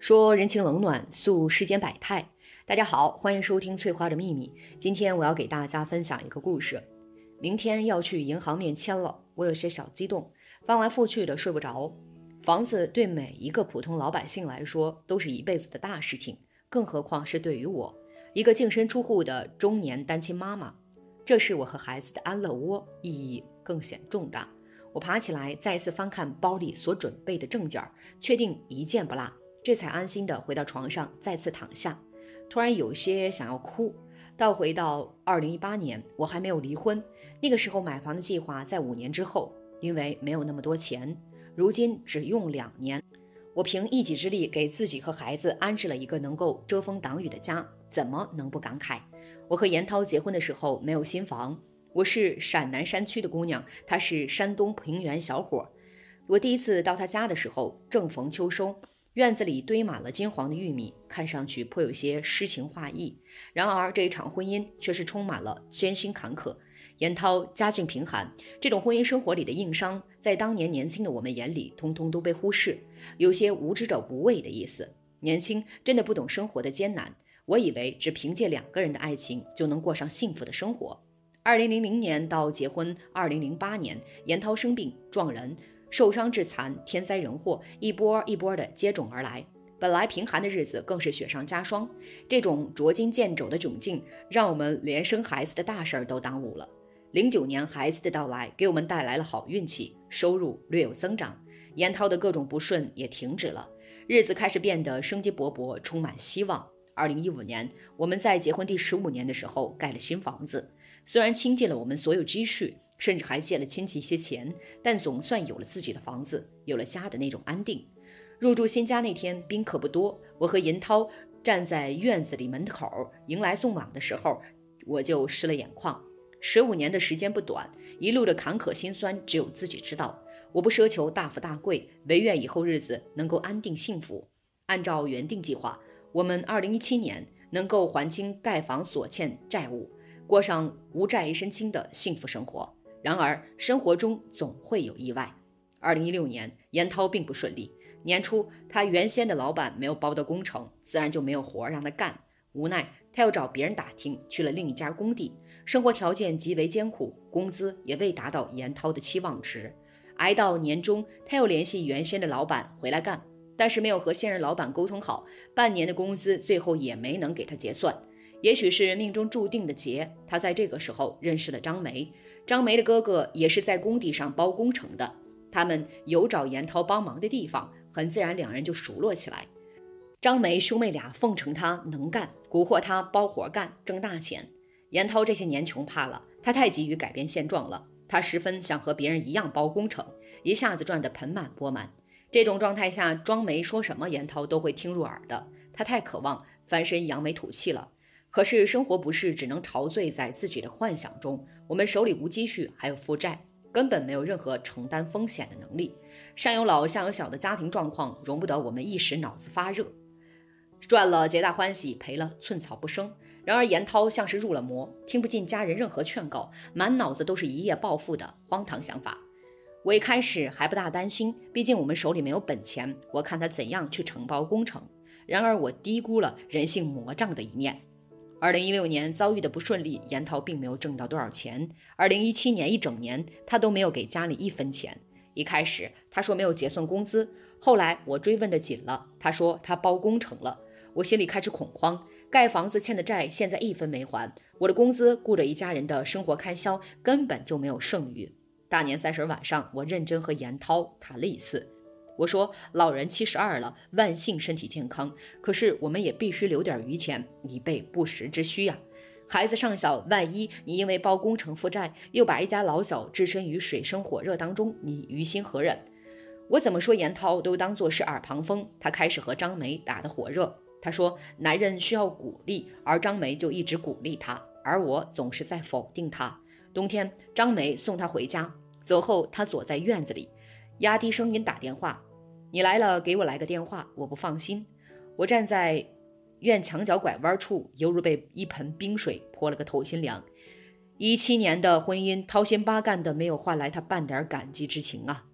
说人情冷暖，诉世间百态。大家好，欢迎收听翠花的秘密。今天我要给大家分享一个故事。明天要去银行面签了，我有些小激动，翻来覆去的睡不着。房子对每一个普通老百姓来说都是一辈子的大事情，更何况是对于我，一个净身出户的中年单亲妈妈。这是我和孩子的安乐窝，意义更显重大。我爬起来，再一次翻看包里所准备的证件，确定一件不落，这才安心地回到床上，再次躺下。突然有些想要哭。回到2018年，我还没有离婚，那个时候买房的计划在5年之后，因为没有那么多钱，如今只用2年。我凭一己之力给自己和孩子安置了一个能够遮风挡雨的家，怎么能不感慨？我和严涛结婚的时候没有新房，我是陕南山区的姑娘，他是山东平原小伙。我第一次到他家的时候，正逢秋收，院子里堆满了金黄的玉米，看上去颇有些诗情画意。然而这一场婚姻却是充满了艰辛坎坷。严涛家境贫寒，这种婚姻生活里的硬伤，在当年年轻的我们眼里通通都被忽视，有些无知者无畏的意思。年轻真的不懂生活的艰难，我以为只凭借2个人的爱情就能过上幸福的生活。2000年到结婚2008年，严涛生病撞人，受伤致残，天灾人祸一波一波的接踵而来，本来贫寒的日子更是雪上加霜。这种捉襟见肘的窘境，让我们连生孩子的大事儿都耽误了。09年孩子的到来给我们带来了好运气，收入略有增长，严涛的各种不顺也停止了，日子开始变得生机勃勃，充满希望。2015年，我们在结婚第15年的时候盖了新房子，虽然倾尽了我们所有积蓄，甚至还借了亲戚一些钱，但总算有了自己的房子，有了家的那种安定。入住新家那天宾客不多，我和银涛站在院子里门口迎来送往的时候，我就湿了眼眶。15年的时间不短，一路的坎坷辛酸只有自己知道。我不奢求大富大贵，唯愿以后日子能够安定幸福。按照原定计划，我们2017年能够还清盖房所欠债务，过上无债一身轻的幸福生活。然而生活中总会有意外。2016年，严涛并不顺利。年初，他原先的老板没有包到工程，自然就没有活让他干。无奈，他又找别人打听，去了另一家工地，生活条件极为艰苦，工资也未达到严涛的期望值。挨到年终，他又联系原先的老板回来干，但是没有和现任老板沟通好，半年的工资最后也没能给他结算。也许是命中注定的劫，他在这个时候认识了张梅。张梅的哥哥也是在工地上包工程的，他们有找严涛帮忙的地方，很自然2人就熟络起来。张梅兄妹俩奉承他能干，蛊惑他包活干挣大钱。严涛这些年穷怕了，他太急于改变现状了，他十分想和别人一样包工程，一下子赚得盆满钵满。这种状态下，庄梅说什么严涛都会听入耳的，他太渴望翻身扬眉吐气了。可是生活不是只能陶醉在自己的幻想中，我们手里无积蓄，还有负债，根本没有任何承担风险的能力。上有老下有小的家庭状况，容不得我们一时脑子发热，赚了皆大欢喜，赔了寸草不生。然而严涛像是入了魔，听不进家人任何劝告，满脑子都是一夜暴富的荒唐想法。我一开始还不大担心，毕竟我们手里没有本钱，我看他怎样去承包工程。然而我低估了人性魔障的一面。2016年遭遇的不顺利，严涛并没有挣到多少钱。2017年一整年，他都没有给家里1分钱。一开始他说没有结算工资，后来我追问的紧了，他说他包工程了。我心里开始恐慌，盖房子欠的债现在1分没还，我的工资顾着一家人的生活开销，根本就没有剩余。大年30晚上，我认真和严涛谈了一次。我说老人72了，万幸身体健康，可是我们也必须留点余钱，以备不时之需呀。孩子尚小，万一你因为包工程负债，又把一家老小置身于水深火热当中，你于心何忍？我怎么说严涛都当作是耳旁风，他开始和张梅打得火热。他说男人需要鼓励，而张梅就一直鼓励他，而我总是在否定他。冬天，张梅送他回家，走后他躲在院子里，压低声音打电话，你来了，给我来个电话，我不放心。我站在院墙角拐弯处，犹如被一盆冰水泼了个透心凉。17年的婚姻，掏心巴干的没有换来他半点感激之情啊！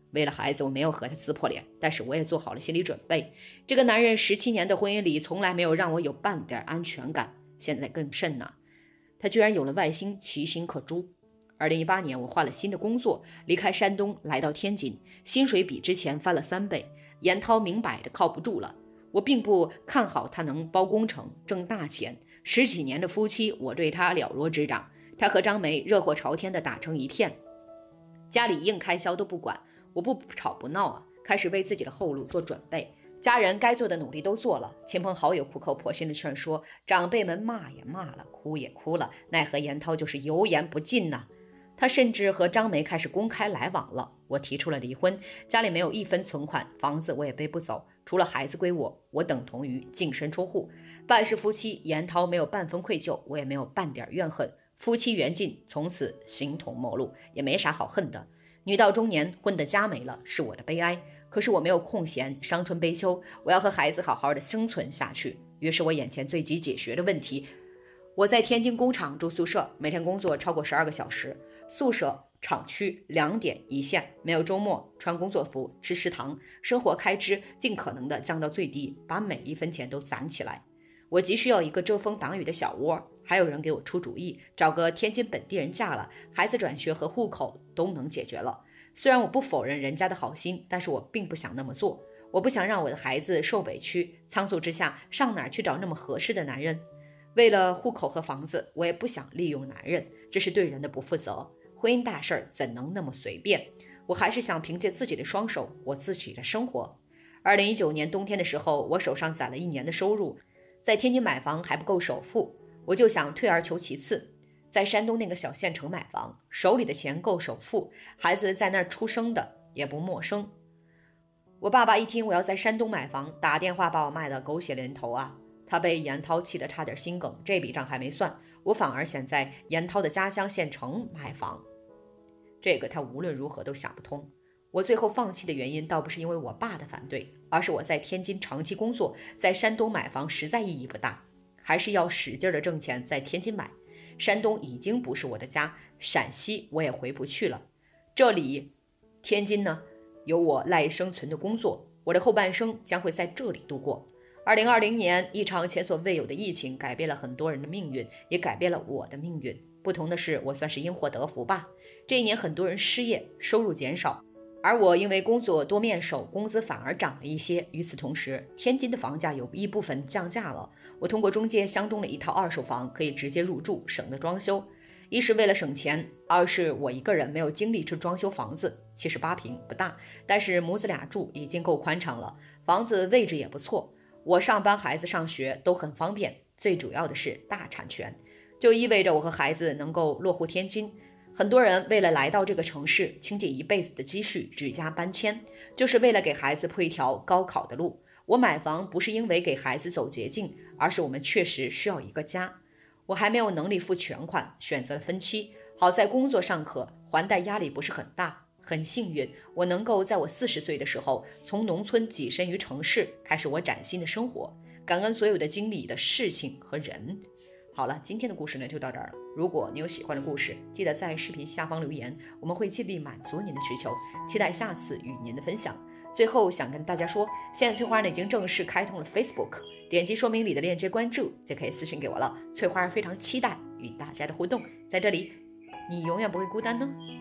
为了孩子，我没有和他撕破脸，但是我也做好了心理准备。这个男人17年的婚姻里，从来没有让我有半点安全感，现在更甚呢，他居然有了外星，其心可诛。2018年，我换了新的工作，离开山东来到天津，薪水比之前翻了3倍。严涛明摆着靠不住了，我并不看好他能包工程挣大钱。10几年的夫妻，我对他了若指掌。他和张梅热火朝天地打成一片，家里硬开销都不管，我不吵不闹啊，开始为自己的后路做准备。家人该做的努力都做了，亲朋好友苦口婆心的劝说，长辈们骂也骂了，哭也哭了，奈何严涛就是油盐不进呐。他甚至和张梅开始公开来往了。我提出了离婚，家里没有1分存款，房子我也背不走，除了孩子归我，我等同于净身出户。半世夫妻，严涛没有半分愧疚，我也没有半点怨恨。夫妻缘尽，从此形同陌路，也没啥好恨的。女到中年，混得家没了，是我的悲哀。可是我没有空闲伤春悲秋，我要和孩子好好的生存下去。于是我眼前最急解决的问题，我在天津工厂住宿舍，每天工作超过12个小时，宿舍厂区2点一线，没有周末，穿工作服，吃食堂，生活开支尽可能的降到最低，把每1分钱都攒起来。我急需要一个遮风挡雨的小窝，还有人给我出主意，找个天津本地人嫁了，孩子转学和户口都能解决了。虽然我不否认人家的好心，但是我并不想那么做。我不想让我的孩子受委屈，仓促之下上哪儿去找那么合适的男人？为了户口和房子，我也不想利用男人，这是对人的不负责。婚姻大事儿怎能那么随便？我还是想凭借自己的双手过自己的生活。2019年冬天的时候，我手上攒了1年的收入，在天津买房还不够首付，我就想退而求其次，在山东那个小县城买房，手里的钱够首付，孩子在那儿出生的也不陌生。我爸爸一听我要在山东买房，打电话把我卖得狗血淋头啊！他被严涛气得差点心梗，这笔账还没算，我反而想在严涛的家乡县城买房，这个他无论如何都想不通。我最后放弃的原因倒不是因为我爸的反对，而是我在天津长期工作，在山东买房实在意义不大，还是要使劲的挣钱在天津买。山东已经不是我的家，陕西我也回不去了，这里天津呢，有我赖以生存的工作，我的后半生将会在这里度过。2020年，一场前所未有的疫情改变了很多人的命运，也改变了我的命运。不同的是，我算是因祸得福吧。这一年很多人失业，收入减少，而我因为工作多面手，工资反而涨了一些。与此同时，天津的房价有一部分降价了，我通过中介相中了一套2手房，可以直接入住，省得装修。一是为了省钱，二是我一个人没有精力去装修房子。78平不大，但是母子俩住已经够宽敞了，房子位置也不错，我上班孩子上学都很方便，最主要的是大产权，就意味着我和孩子能够落户天津。很多人为了来到这个城市，倾尽一辈子的积蓄举家搬迁，就是为了给孩子铺一条高考的路。我买房不是因为给孩子走捷径，而是我们确实需要一个家。我还没有能力付全款，选择了分期，好在工作尚可，还贷压力不是很大。很幸运，我能够在我40岁的时候，从农村跻身于城市，开始我崭新的生活。感恩所有的经历的事情和人。好了，今天的故事呢就到这儿了。如果你有喜欢的故事，记得在视频下方留言，我们会尽力满足您的需求，期待下次与您的分享。最后想跟大家说，现在翠花呢已经正式开通了 Facebook， 点击说明里的链接关注就可以私信给我了。翠花非常期待与大家的互动，在这里你永远不会孤单呢。